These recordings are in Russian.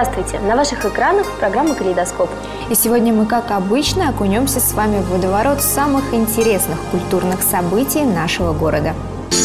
Здравствуйте! На ваших экранах программа «Калейдоскоп». И сегодня мы, как обычно, окунемся с вами в водоворот самых интересных культурных событий нашего города.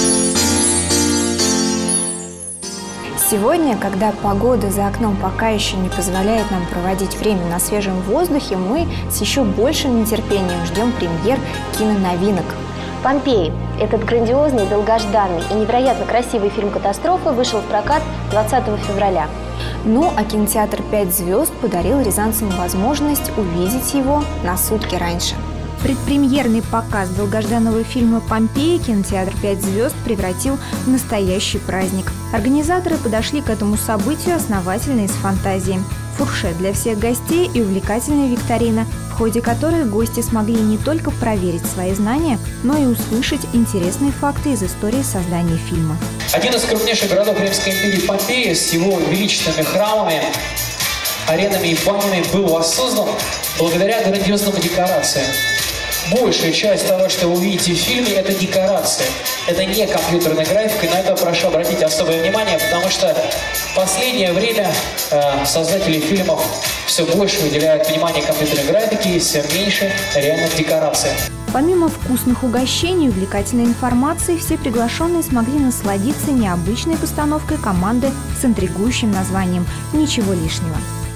Сегодня, когда погода за окном пока еще не позволяет нам проводить время на свежем воздухе, мы с еще большим нетерпением ждем премьер киноновинок. «Помпеи». Этот грандиозный, долгожданный и невероятно красивый фильм «Катастрофа» вышел в прокат 20 февраля. Ну, а кинотеатр «5 звезд» подарил рязанцам возможность увидеть его на сутки раньше. Предпремьерный показ долгожданного фильма «Помпеи» кинотеатр «5 звезд» превратил в настоящий праздник. Организаторы подошли к этому событию основательно из фантазии. Фуршет для всех гостей и увлекательная викторина, в ходе которой гости смогли не только проверить свои знания, но и услышать интересные факты из истории создания фильма. Один из крупнейших городов Римской империи Помпеи с его величественными храмами, аренами и банями был воссоздан благодаря грандиозным декорациям. Большая часть того, что вы увидите в фильме, это декорации. Это не компьютерная графика, и на это прошу обратить особое внимание, потому что в последнее время создатели фильмов все больше уделяют внимание компьютерной графике и все меньше реальных декораций. Помимо вкусных угощений и увлекательной информации, все приглашенные смогли насладиться необычной постановкой команды с интригующим названием «Ничего лишнего».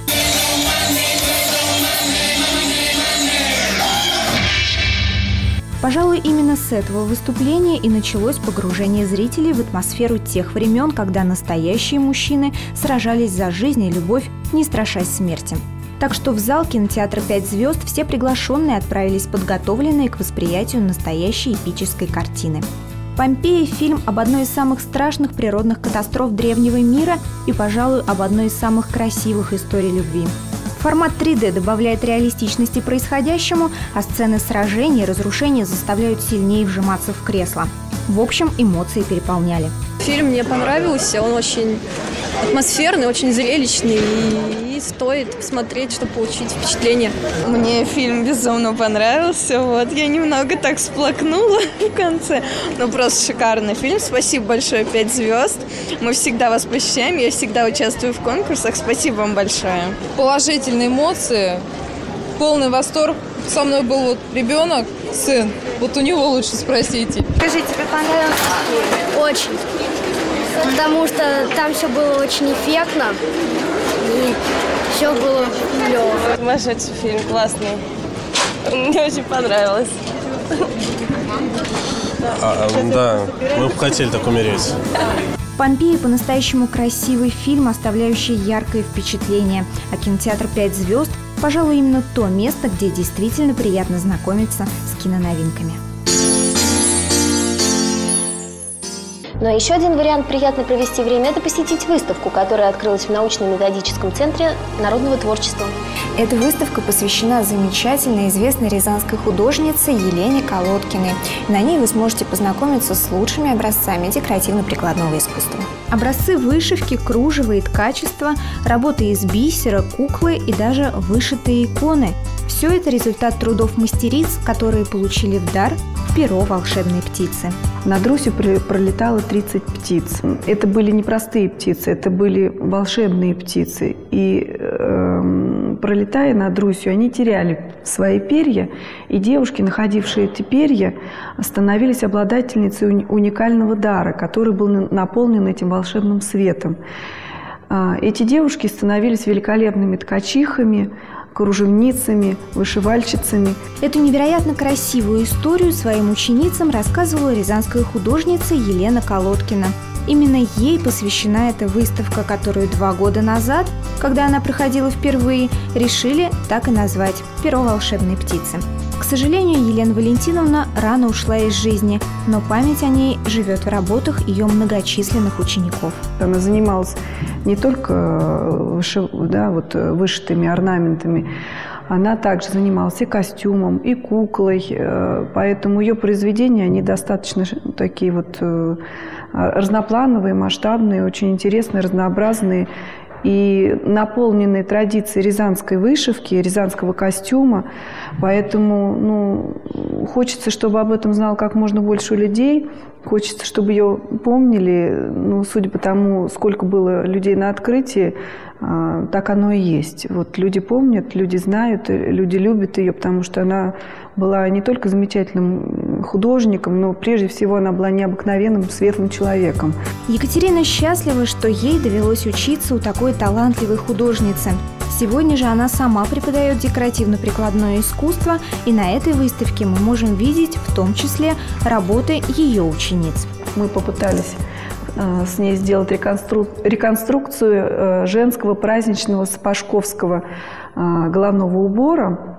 Пожалуй, именно с этого выступления и началось погружение зрителей в атмосферу тех времен, когда настоящие мужчины сражались за жизнь и любовь, не страшась смерти. Так что в зал кинотеатра «5 звезд» все приглашенные отправились подготовленные к восприятию настоящей эпической картины. «Помпеи» – фильм об одной из самых страшных природных катастроф древнего мира и, пожалуй, об одной из самых красивых историй любви. Формат 3D добавляет реалистичности происходящему, а сцены сражений и разрушения заставляют сильнее вжиматься в кресло. В общем, эмоции переполняли. Фильм мне понравился, он очень атмосферный, очень зрелищный и стоит посмотреть, чтобы получить впечатление. Мне фильм безумно понравился, я немного так всплакнула в конце, но просто шикарный фильм. Спасибо большое «5 звезд». Мы всегда вас посещаем, я всегда участвую в конкурсах. Спасибо вам большое. Положительные эмоции, полный восторг. Со мной был ребенок, сын. У него лучше спросите. Скажи, тебе понравился фильм? Очень. Потому что там все было очень эффектно и все было клево. Сумасшедший фильм, классный. Мне очень понравилось. Да, мы бы хотели так умереть. «Помпеи» – по-настоящему красивый фильм, оставляющий яркое впечатление. А кинотеатр «5 звезд» – пожалуй, именно то место, где действительно приятно знакомиться с киноновинками. Ну а еще один вариант приятно провести время – это посетить выставку, которая открылась в научно-методическом центре народного творчества. Эта выставка посвящена замечательной известной рязанской художнице Елене Колодкиной. На ней вы сможете познакомиться с лучшими образцами декоративно-прикладного искусства. Образцы вышивки, кружева и ткачества, работы из бисера, куклы и даже вышитые иконы. Все это результат трудов мастериц, которые получили в дар перо волшебной птицы. Над Русью пролетало 30 птиц. Это были не простые птицы, это были волшебные птицы. И пролетая над Русью, они теряли свои перья, и девушки, находившие эти перья, становились обладательницей уникального дара, который был наполнен этим волшебным светом. Эти девушки становились великолепными ткачихами, кружевницами, вышивальщицами. Эту невероятно красивую историю своим ученицам рассказывала рязанская художница Елена Колодкина. Именно ей посвящена эта выставка, которую 2 года назад, когда она проходила впервые, решили так и назвать «Перо волшебной птицы». К сожалению, Елена Валентиновна рано ушла из жизни, но память о ней живет в работах ее многочисленных учеников. Она занималась не только вышитыми орнаментами, она также занималась и костюмом, и куклой, поэтому ее произведения, они достаточно такие разноплановые, масштабные, очень интересные, разнообразные. и наполнены традицией рязанской вышивки, рязанского костюма. Поэтому хочется, чтобы об этом знало как можно больше людей. Хочется, чтобы ее помнили. Судя по тому, сколько было людей на открытии, так оно и есть. Вот люди помнят, люди знают, люди любят ее, потому что она была не только замечательным художником, но прежде всего она была необыкновенным светлым человеком. Екатерина счастлива, что ей довелось учиться у такой талантливой художницы. Сегодня же она сама преподает декоративно-прикладное искусство, и на этой выставке мы можем видеть в том числе работы ее учениц. Мы попытались с ней сделать реконструкцию женского праздничного сапожковского головного убора.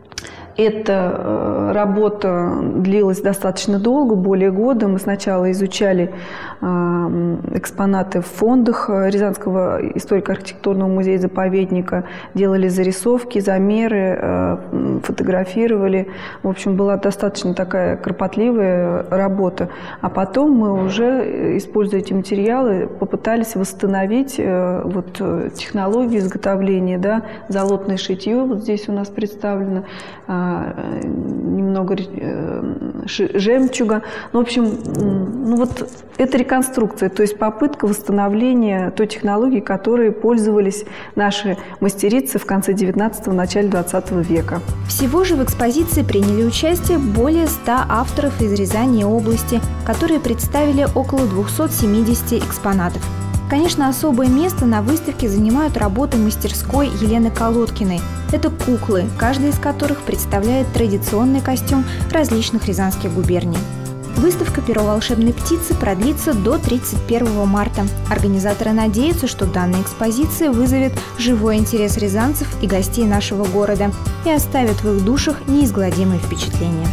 Эта работа длилась достаточно долго, более года. Мы сначала изучали экспонаты в фондах Рязанского историко-архитектурного музея-заповедника, делали зарисовки, замеры, фотографировали. В общем, была достаточно такая кропотливая работа. А потом мы уже, используя эти материалы, попытались восстановить технологию изготовления, да, золотное шитье. Вот здесь у нас представлено. Немного жемчуга. В общем, это реконструкция, то есть попытка восстановления той технологии, которой пользовались наши мастерицы в конце 19-го, начале 20 века. Всего же в экспозиции приняли участие более 100 авторов из Рязани и области, которые представили около 270 экспонатов. Конечно, особое место на выставке занимают работы мастерской Елены Колодкиной. Это куклы, каждая из которых представляет традиционный костюм различных рязанских губерний. Выставка «Перо волшебной птицы» продлится до 31 марта. Организаторы надеются, что данная экспозиция вызовет живой интерес рязанцев и гостей нашего города и оставит в их душах неизгладимые впечатления.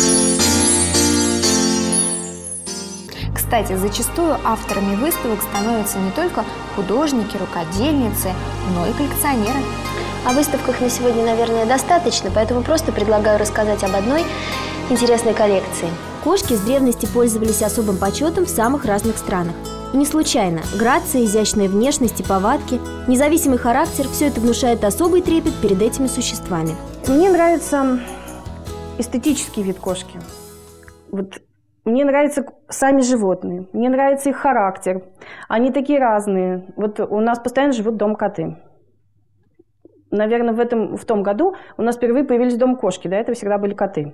Кстати, зачастую авторами выставок становятся не только художники, рукодельницы, но и коллекционеры. О выставках на сегодня, наверное, достаточно, поэтому просто предлагаю рассказать об одной интересной коллекции. Кошки с древности пользовались особым почетом в самых разных странах. И не случайно. Грация, изящная внешность и повадки, независимый характер – все это внушает особый трепет перед этими существами. Мне нравится эстетический вид кошки. Мне нравятся сами животные, мне нравится их характер. Они такие разные. У нас постоянно живут дом-коты. Наверное, в том году у нас впервые появились дом-кошки. До этого всегда были коты.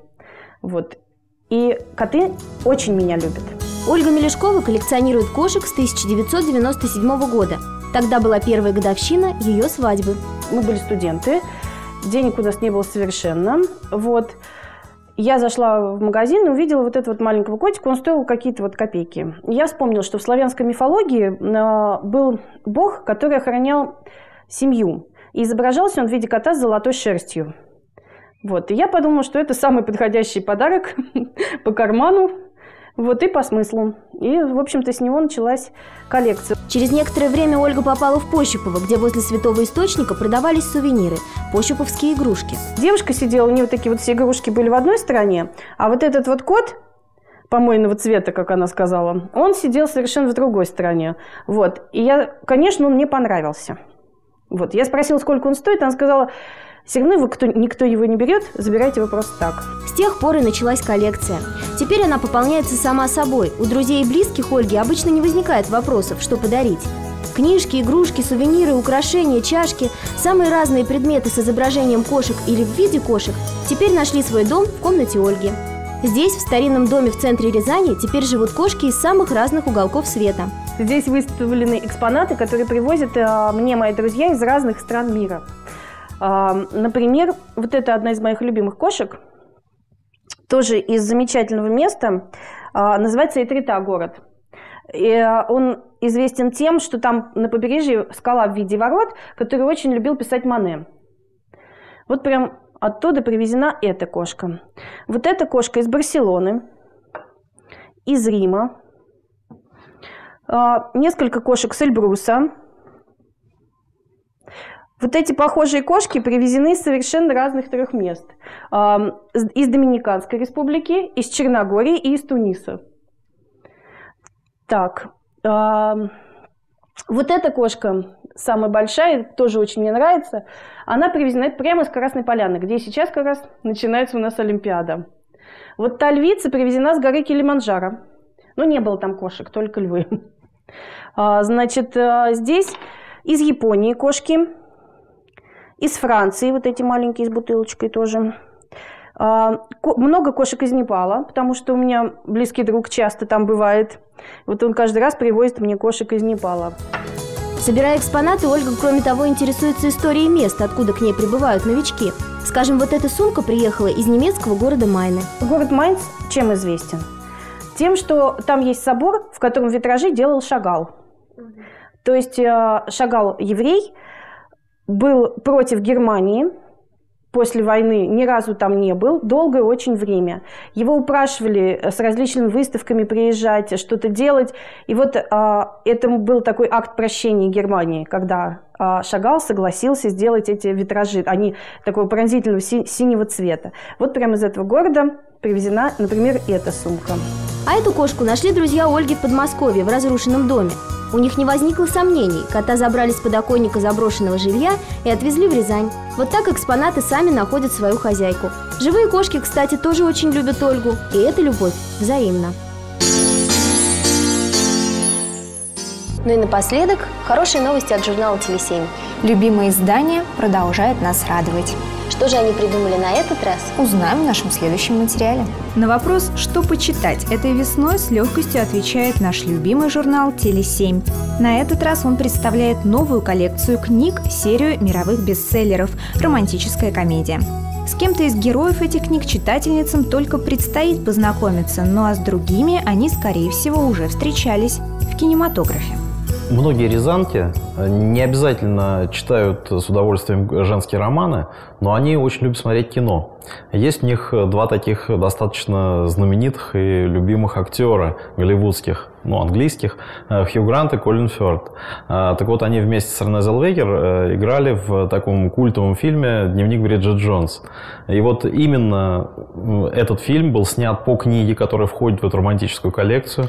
И коты очень меня любят. Ольга Мелешкова коллекционирует кошек с 1997 года. Тогда была первая годовщина ее свадьбы. Мы были студенты, денег у нас не было совершенно. Я зашла в магазин и увидела этого маленького котика, он стоил какие-то копейки. Я вспомнила, что в славянской мифологии был бог, который охранял семью. И изображался он в виде кота с золотой шерстью. И я подумала, что это самый подходящий подарок по карману, и по смыслу. И, в общем-то, с него началась коллекция. Через некоторое время Ольга попала в Пощупово, где возле Святого Источника продавались сувениры – пощуповские игрушки. Девушка сидела, у нее такие все игрушки были в одной стороне, а этот кот помойного цвета, как она сказала, он сидел совершенно в другой стороне. И конечно, он мне понравился. Я спросила, сколько он стоит, она сказала: все равно никто его не берет, забирайте его просто так. С тех пор и началась коллекция. Теперь она пополняется сама собой. У друзей и близких Ольги обычно не возникает вопросов, что подарить. Книжки, игрушки, сувениры, украшения, чашки, самые разные предметы с изображением кошек или в виде кошек теперь нашли свой дом в комнате Ольги. Здесь, в старинном доме в центре Рязани, теперь живут кошки из самых разных уголков света. Здесь выставлены экспонаты, которые привозят мне мои друзья из разных стран мира. Например, это одна из моих любимых кошек, тоже из замечательного места, называется Этрита город. И он известен тем, что там на побережье скала в виде ворот, который очень любил писать Мане. Прям оттуда привезена эта кошка. Эта кошка из Барселоны, из Рима, несколько кошек с Эльбруса. Эти похожие кошки привезены из совершенно разных 3 мест. Из Доминиканской республики, из Черногории и из Туниса. Вот эта кошка, самая большая, тоже очень мне нравится, она привезена прямо из Красной Поляны, где сейчас как раз начинается у нас Олимпиада. Вот та львица привезена с горы Килиманджаро. Ну, не было там кошек, только львы. Значит, здесь из Японии кошки, из Франции, вот эти маленькие с бутылочкой тоже. Много кошек из Непала, потому что у меня близкий друг часто там бывает. Вот он каждый раз привозит мне кошек из Непала. Собирая экспонаты, Ольга, кроме того, интересуется историей места, откуда к ней прибывают новички. Скажем, вот эта сумка приехала из немецкого города Майны. Город Майнц чем известен? Тем, что там есть собор, в котором витражи делал Шагал. То есть Шагал еврей, был против Германии, после войны ни разу там не был, долгое очень время. Его упрашивали с различными выставками приезжать, что-то делать. И вот это был такой акт прощения Германии, когда Шагал согласился сделать эти витражи. Они такого пронзительного синего цвета. Вот прямо из этого города привезена, например, эта сумка. А эту кошку нашли друзья Ольги в Подмосковье, в разрушенном доме. У них не возникло сомнений. Кота забрали с подоконника заброшенного жилья и отвезли в Рязань. Вот так экспонаты сами находят свою хозяйку. Живые кошки, кстати, тоже очень любят Ольгу. И эта любовь взаимна. Ну и напоследок, хорошие новости от журнала «Теле7». Любимое издание продолжает нас радовать. Что же они придумали на этот раз? Узнаем в нашем следующем материале. На вопрос, что почитать этой весной, с легкостью отвечает наш любимый журнал «Теле7». На этот раз он представляет новую коллекцию книг, серию мировых бестселлеров «Романтическая комедия». С кем-то из героев этих книг читательницам только предстоит познакомиться, ну а с другими они, скорее всего, уже встречались в кинематографе. Многие рязанки не обязательно читают с удовольствием женские романы, но они очень любят смотреть кино. Есть у них два таких достаточно знаменитых и любимых актера голливудских, английских, Хью Грант и Колин Фёрд. Так вот, они вместе с Рене Зелвегер играли в таком культовом фильме «Дневник Бриджит Джонс». И вот именно этот фильм был снят по книге, которая входит в эту романтическую коллекцию.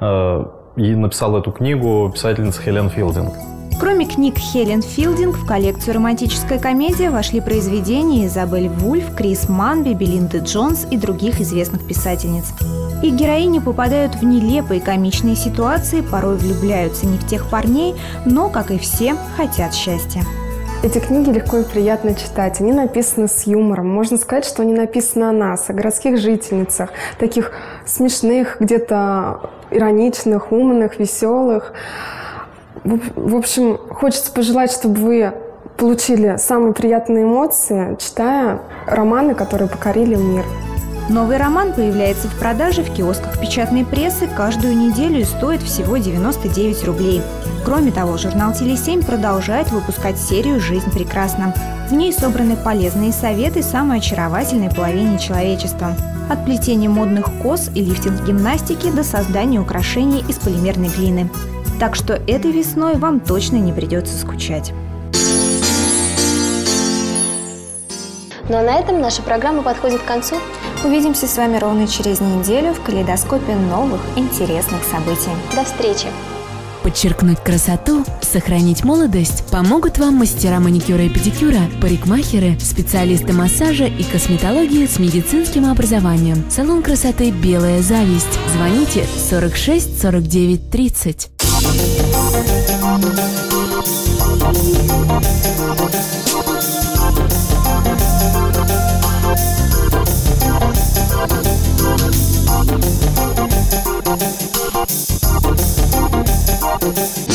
И написала эту книгу писательница Хелен Филдинг. Кроме книг Хелен Филдинг, в коллекцию «Романтическая комедия» вошли произведения Изабель Вульф, Крис Манби, Белинды Джонс и других известных писательниц. Их героини попадают в нелепые комичные ситуации, порой влюбляются не в тех парней, но, как и все, хотят счастья. Эти книги легко и приятно читать. Они написаны с юмором. Можно сказать, что они написаны о нас, о городских жительницах, таких смешных, где-то ироничных, умных, веселых. В общем, хочется пожелать, чтобы вы получили самые приятные эмоции, читая романы, которые покорили мир. Новый роман появляется в продаже в киосках печатной прессы каждую неделю и стоит всего 99 рублей. Кроме того, журнал «Теле7» продолжает выпускать серию «Жизнь прекрасна». В ней собраны полезные советы самой очаровательной половине человечества. От плетения модных кос и лифтинг-гимнастики до создания украшений из полимерной глины. Так что этой весной вам точно не придется скучать. Ну а на этом наша программа подходит к концу. Увидимся с вами ровно через неделю в калейдоскопе новых интересных событий. До встречи! Подчеркнуть красоту, сохранить молодость помогут вам мастера маникюра и педикюра, парикмахеры, специалисты массажа и косметологии с медицинским образованием. Салон красоты «Белая зависть». Звоните 46 49 30. We'll be right back.